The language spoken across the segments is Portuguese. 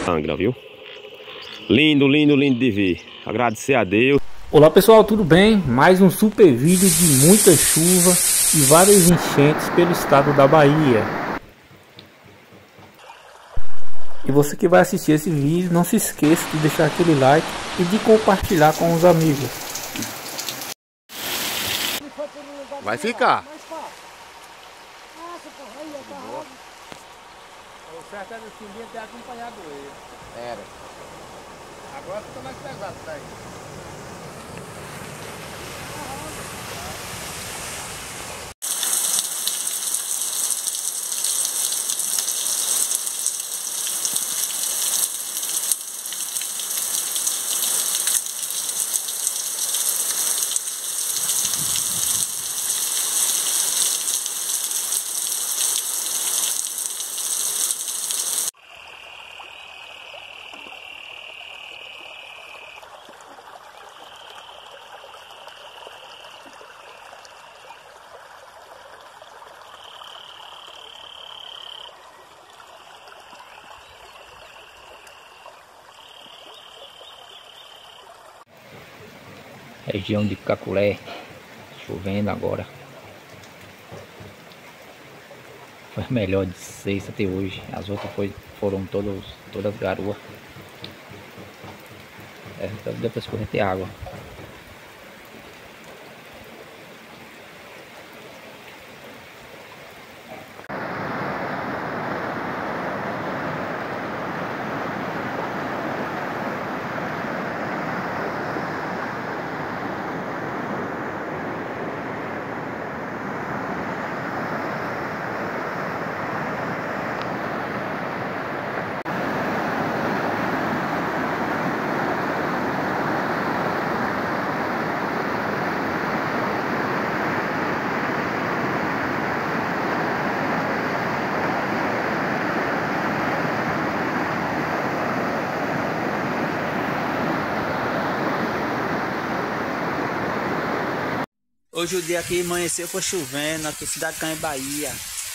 Sangra, viu? Lindo, lindo, lindo de ver. Agradecer a Deus. Olá pessoal, tudo bem? Mais um super vídeo de muita chuva e várias enchentes pelo estado da Bahia. E você que vai assistir esse vídeo, não se esqueça de deixar aquele like e de compartilhar com os amigos. Vai ficar. O certo era assim, devia ter acompanhado ele. Era. Agora fica mais pesado, daí. Região de Caculé, chovendo agora. Foi a melhor de sexta até hoje. As outras foram todas garoas. Deu pra escorrer até água. Hoje o dia aqui amanheceu, foi chovendo, aqui Cidade Canha, Bahia.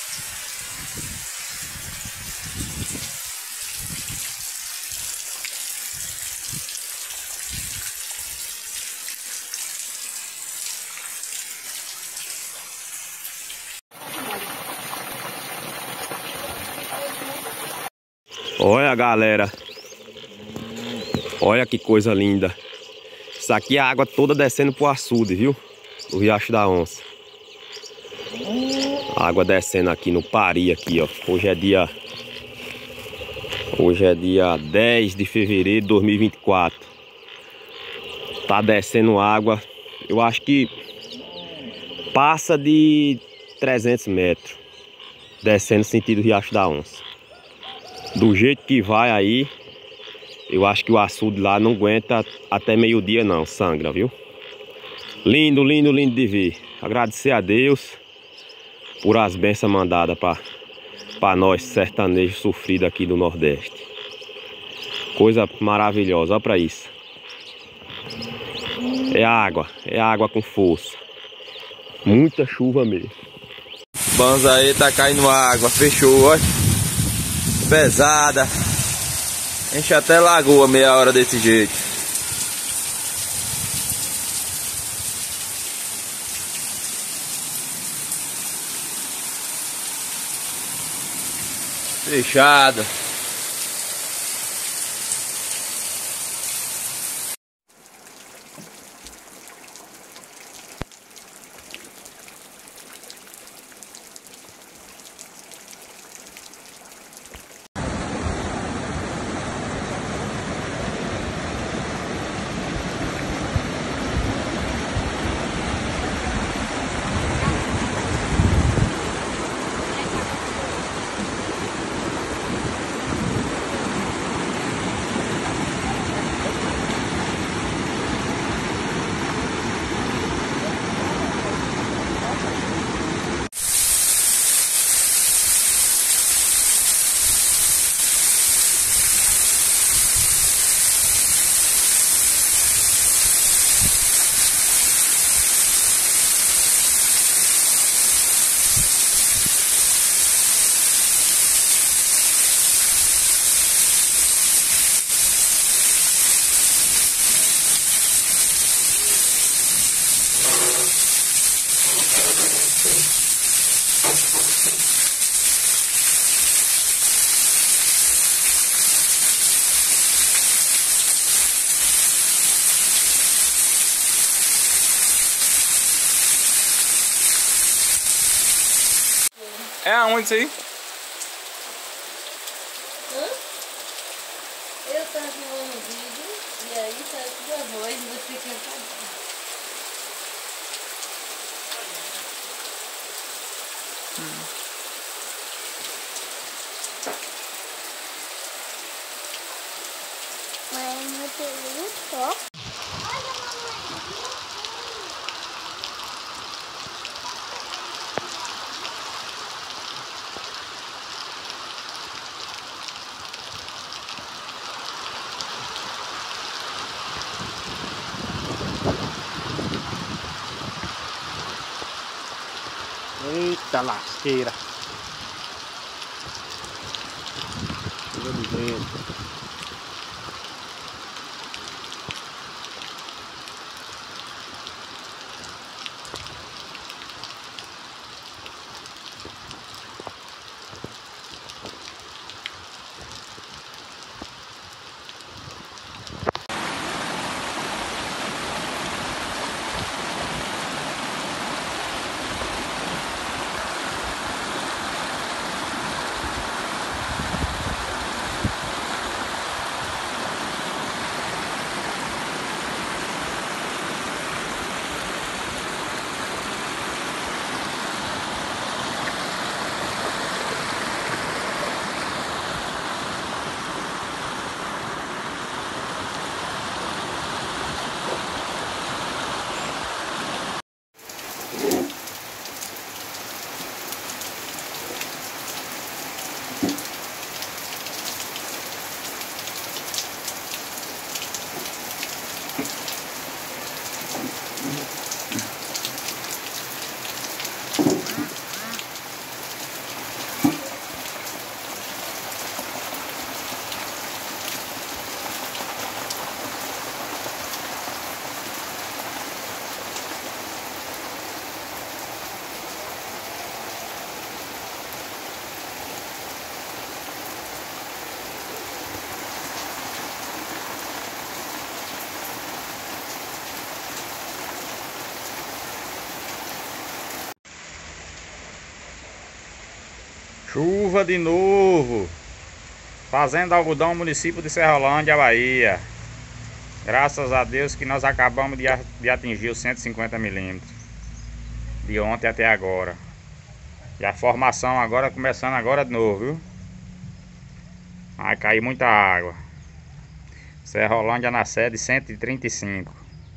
Olha, galera. Olha que coisa linda. Isso aqui é a água toda descendo pro açude, viu? Do Riacho da Onça. A água descendo aqui no Pari, aqui, ó. Hoje é dia 10 de fevereiro de 2024. Tá descendo água. Eu acho que passa de 300 metros. Descendo sentido Riacho da Onça. Do jeito que vai aí, eu acho que o açude lá não aguenta até meio-dia não, sangra, viu? Lindo, lindo, lindo de ver. Agradecer a Deus por as bênçãos mandadas para nós sertanejos sofridos aqui do Nordeste. Coisa maravilhosa, olha para isso. É água com força. Muita chuva mesmo. Banzaê tá caindo água, fechou, olha. Pesada. Enche até lagoa meia hora desse jeito. Fechado. É aonde isso aí? Hã? Eu tava filmando o vídeo e aí saiu sua voz e você cantando. Mas não tem só. Eita lasqueira. Tudo de vento. Chuva de novo. Fazenda Algodão, município de Serrolândia, Bahia. Graças a Deus que nós acabamos de atingir os 150 milímetros. De ontem até agora. E a formação agora começando agora de novo, viu? Vai cair muita água. Serrolândia na sede 135.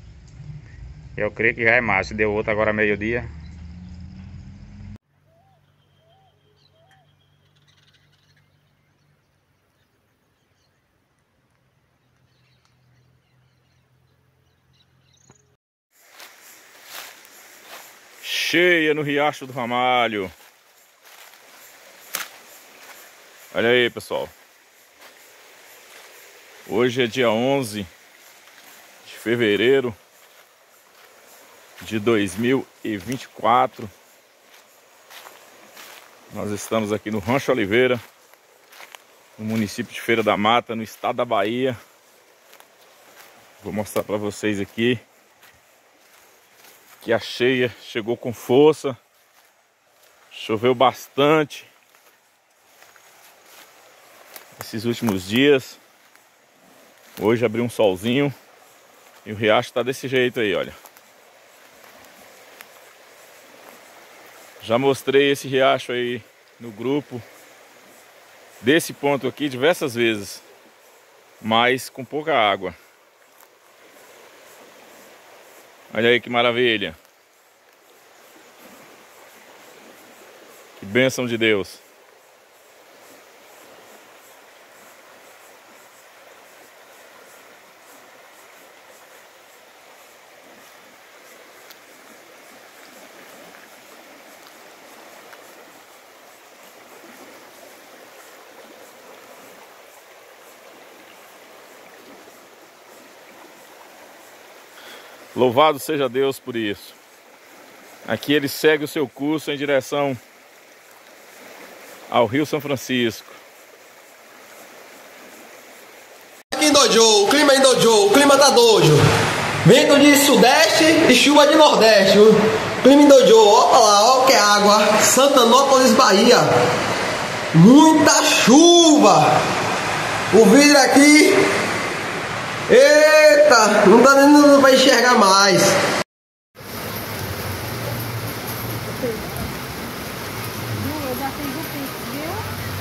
Eu creio que já é mais. Se deu outro agora meio-dia. Cheia no Riacho do Ramalho. Olha aí, pessoal. Hoje é dia 11 de fevereiro de 2024. Nós estamos aqui no Rancho Oliveira, no município de Feira da Mata, no estado da Bahia. Vou mostrar para vocês aqui que a cheia chegou com força. Choveu bastante esses últimos dias. Hoje abriu um solzinho e o riacho está desse jeito aí, olha. Já mostrei esse riacho aí no grupo desse ponto aqui diversas vezes, mas com pouca água. Olha aí que maravilha. Que bênção de Deus. Louvado seja Deus por isso. Aqui ele segue o seu curso em direção ao Rio São Francisco. Aqui em Dojo, o clima é em Dojo, o clima tá dojo. Vento de sudeste e chuva de nordeste. Clima Dojo, ó pra lá, ó que é água. Santanópolis, Bahia. Muita chuva. O vidro aqui. Eita, não dá nem pra enxergar mais. Eu já fiz o pico, viu?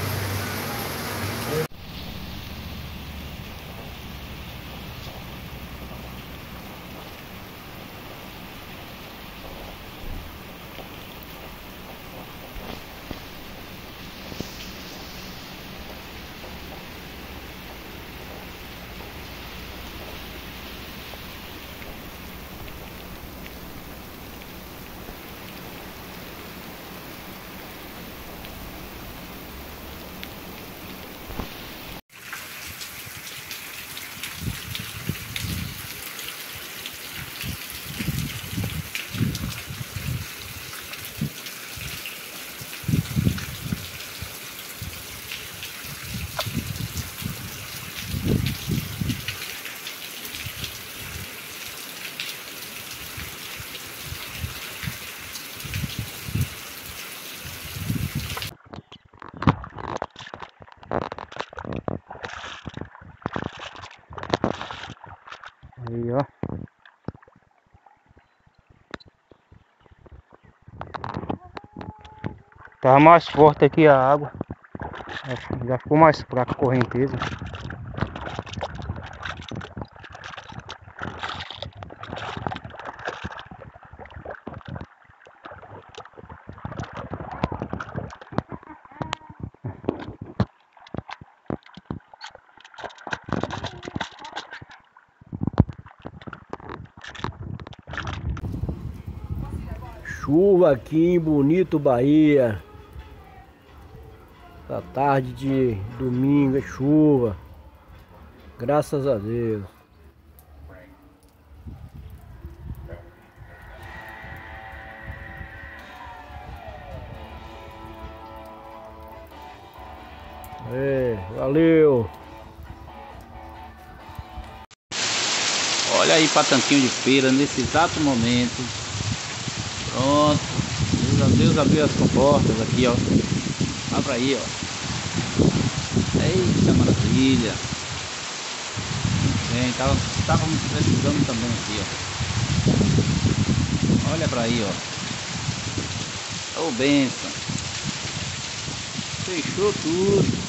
Aí, ó. Tá mais forte aqui a água. Já ficou mais fraca a correnteza. Chuva aqui em Bonito, Bahia. Essa tarde de domingo é chuva. Graças a Deus. Valeu. Olha aí para tanquinho de feira nesse exato momento. Pronto. Deus abriu as comportas aqui, ó. Abra aí, ó. Eita maravilha. Bem, estávamos precisando também aqui, ó. Olha para aí, ó. Ô benção. Fechou tudo.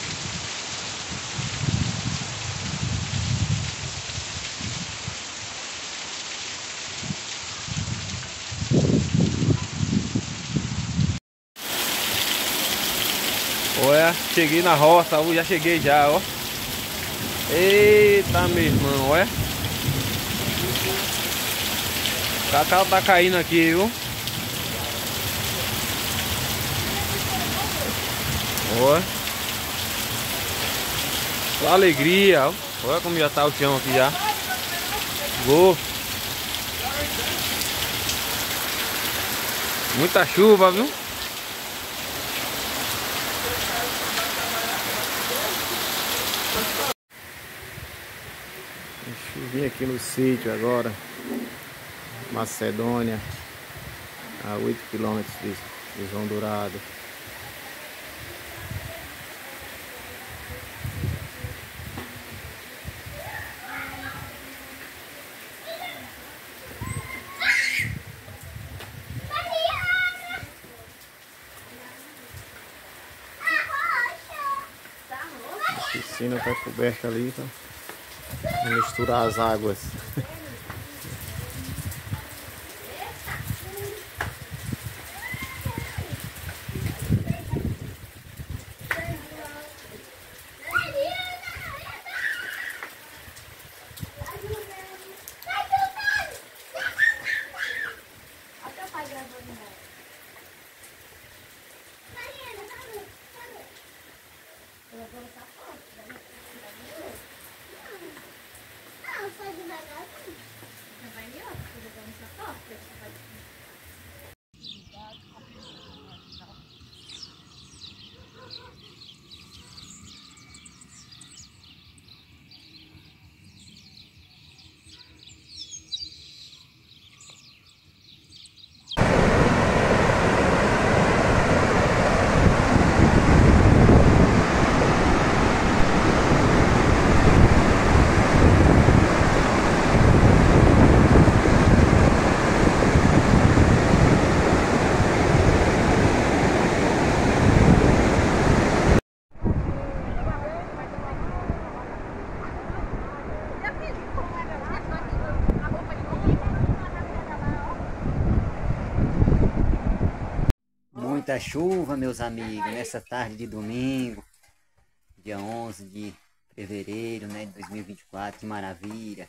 Olha, cheguei na roça, já cheguei já, ó. Eita, meu irmão, olha. O cacau tá caindo aqui, viu? Olha. Só alegria, ó. Olha como já tá o chão aqui já. Vou. Muita chuva, viu? Vim aqui no sítio agora, Macedônia, a 8 km de João Dourado. A piscina está coberta ali, tá? Misturar as águas. Não, só devagar. Muita chuva, meus amigos, nessa tarde de domingo, dia 11 de fevereiro, né, de 2024, que maravilha.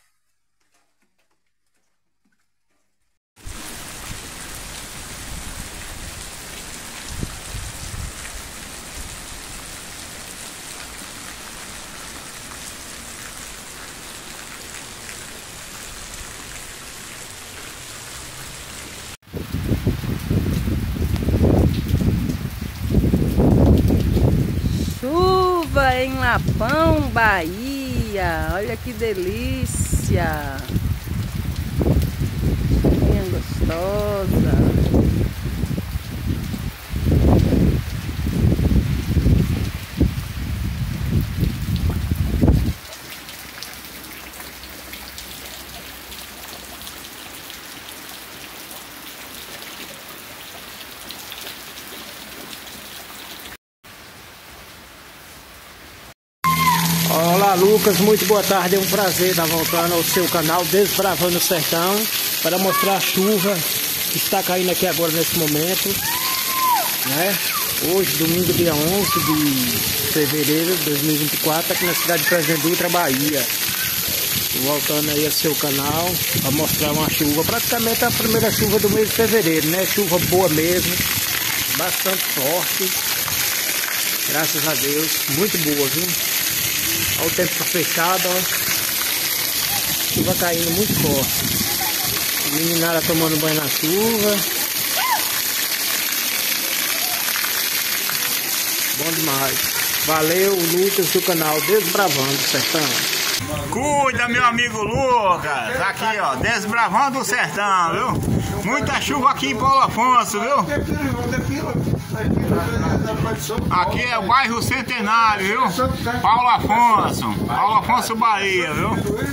Chuva em Lapão, Bahia. Olha que delícia. Bem gostosa. Olá Lucas, muito boa tarde, é um prazer estar voltando ao seu canal Desbravando o Sertão para mostrar a chuva que está caindo aqui agora nesse momento, né? Hoje, domingo, dia 11 de fevereiro de 2024, aqui na cidade de Presidente Dutra, Bahia. Voltando aí ao seu canal para mostrar uma chuva, praticamente a primeira chuva do mês de fevereiro, né? Chuva boa mesmo, bastante forte, graças a Deus, muito boa, viu? Olha o tempo tá fechado, ó. Chuva caindo muito forte. A meninada tomando banho na chuva. Bom demais. Valeu, Lucas, do canal Desbravando o Sertão. Cuida, meu amigo Lucas. Aqui, ó, Desbravando o Sertão, viu? Muita chuva aqui em Paulo Afonso, viu? Aqui é o bairro Centenário, viu? Paulo Afonso, Bahia, viu?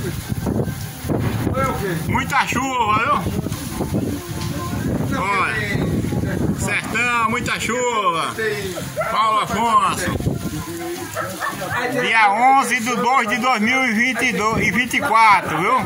Muita chuva, viu? Olha, sertão, muita chuva. Paulo Afonso. Dia 11 de 2 de 2024, viu?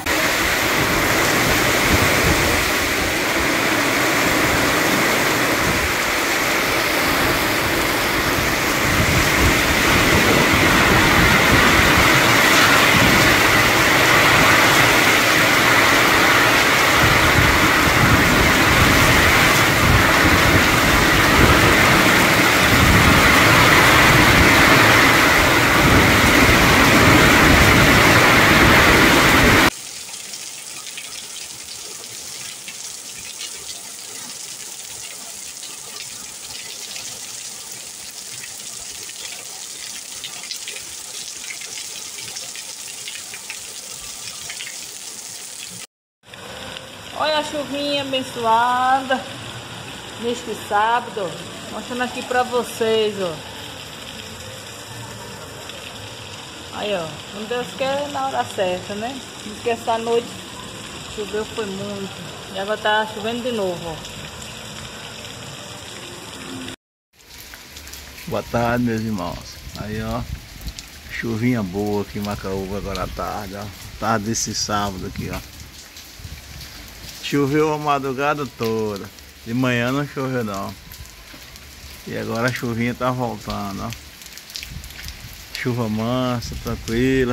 Olha a chuvinha abençoada neste sábado, mostrando aqui pra vocês, ó. Aí, ó, como Deus quer na hora certa, né? Não esquece, essa noite choveu, foi muito. E agora tá chovendo de novo, ó. Boa tarde, meus irmãos. Aí, ó, chuvinha boa aqui em Macaúba agora à tarde, ó. Tarde desse sábado aqui, ó. Choveu a madrugada toda. De manhã não choveu não. E agora a chuvinha tá voltando, ó. Chuva mansa, tranquila.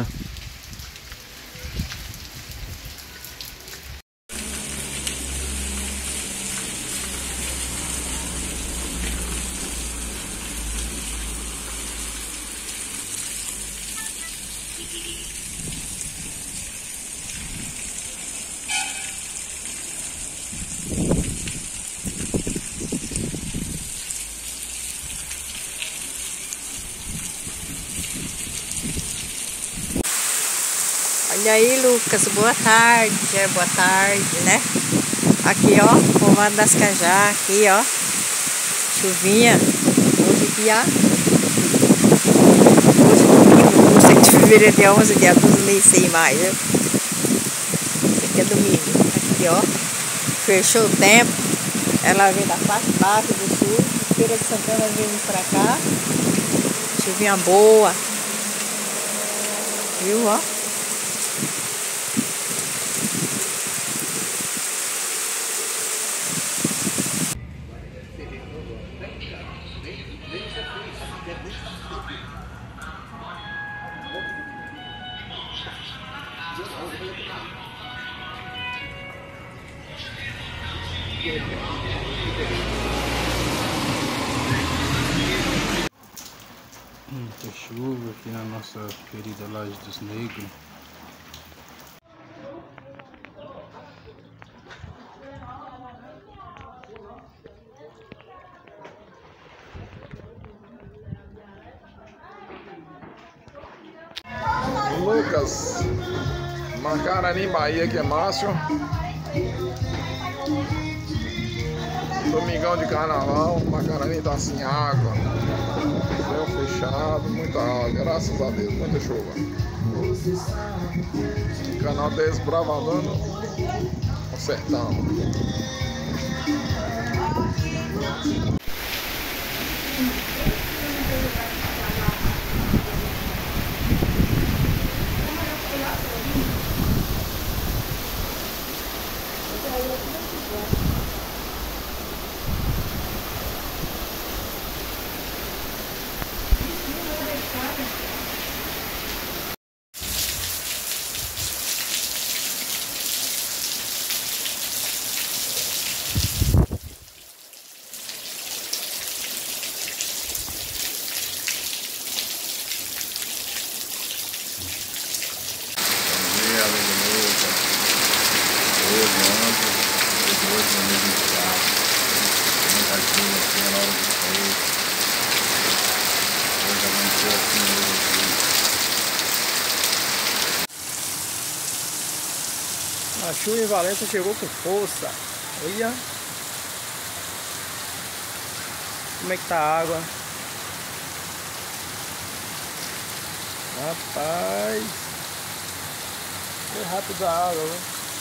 Olha aí, Lucas, boa tarde, boa tarde, né? Aqui, ó, povoado das Cajá, aqui, ó, chuvinha, hoje dia, domingo, 7 de fevereiro, dia 11, dia 12, nem sei mais, viu? Aqui é domingo, aqui, ó, fechou o tempo, ela vem da parte baixa do sul, Feira de Santana vindo pra cá, chuvinha boa, viu, ó? Muita chuva aqui na nossa querida Laje dos Negros. Lucas, Macarani, Bahia, que é Márcio. Domingão de carnaval, Macarani tá sem água. Céu fechado, muita água, graças a Deus, muita chuva. Canal Desbravadando o Sertão. A chuva em Valença chegou com força. Olha como é que tá a água. Rapaz, foi rápido a água, viu?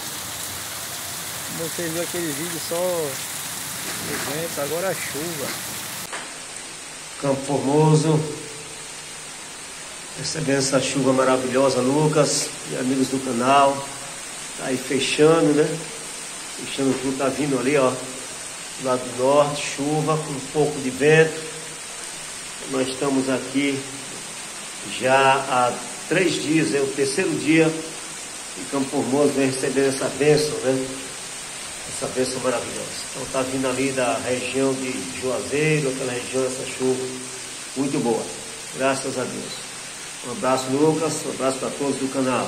Vocês viram aquele vídeo só o vento, agora a chuva. Campo Formoso, recebendo essa chuva maravilhosa, Lucas e amigos do canal. Tá aí fechando, né? Fechando tudo, tá vindo ali, ó, do lado do norte, chuva com um pouco de vento. Nós estamos aqui já há 3 dias, é o 3º dia que Campo Formoso vem recebendo essa bênção, né? Essa bênção maravilhosa. Então tá vindo ali da região de Juazeiro, aquela região, essa chuva muito boa. Graças a Deus. Um abraço, Lucas, um abraço para todos do canal.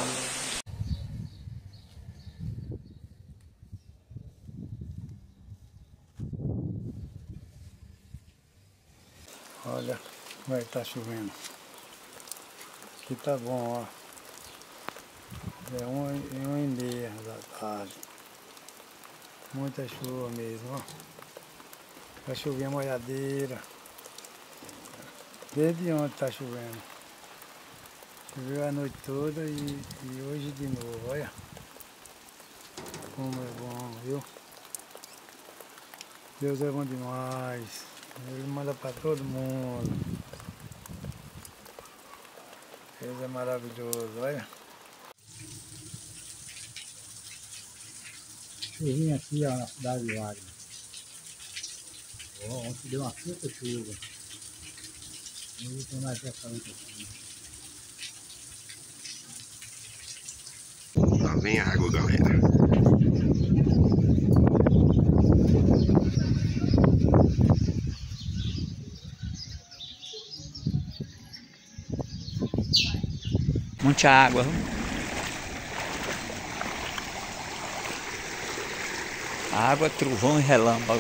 Olha como é que tá chovendo. Aqui tá bom, ó. É 1h30 da tarde. Muita chuva mesmo, ó. A chuvinha molhadeira. Desde ontem tá chovendo. Choveu a noite toda e hoje de novo, olha. Como é bom, viu? Deus é bom demais. Ele manda para todo mundo. Deus é maravilhoso, olha. Chuvinha aqui, ó, na cidade de Wagner. Ó, ontem deu uma puta chuva. Hoje tem mais essa outra aqui. Lá vem água, galera. Muita água. Água, trovão e relâmpago.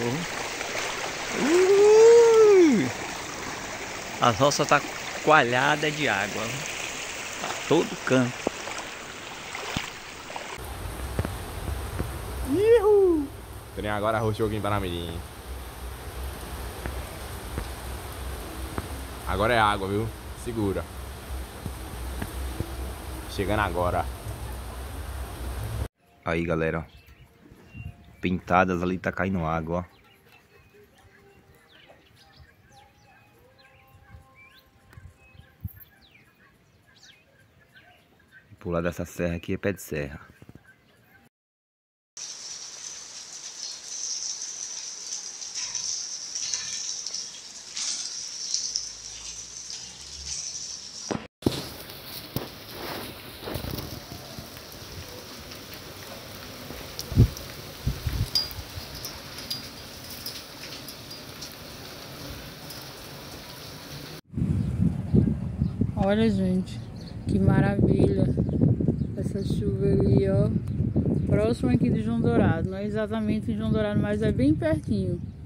A roça tá coalhada de água. Tá todo canto. Trem agora arrochou aqui em Paramirim. Agora é água, viu? Segura. Chegando agora. Aí, galera, ó. Pintadas ali, tá caindo água, ó. Pular dessa serra aqui é pé de serra. Olha, gente, que maravilha. Essa chuva ali, ó. Próximo aqui de João Dourado. Não é exatamente em João Dourado, mas é bem pertinho.